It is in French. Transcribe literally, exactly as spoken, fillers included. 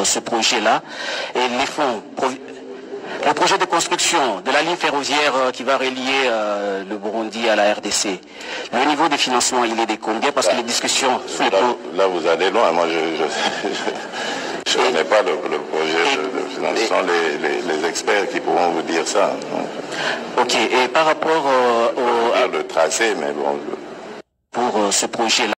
euh, ce projet-là. Et les fonds, le projet de construction de la ligne ferroviaire euh, qui va relier euh, le Burundi à la R D C, le niveau de financement, il est de combien? Parce là, que les discussions... Sous les là, là, vous allez loin. Moi, je ne connais pas le, le projet et, de, de financement, et, les, les, les experts qui pourront vous dire ça. Donc, ok, et par rapport euh, au... le tracé, mais bon... Pour euh, ce projet-là,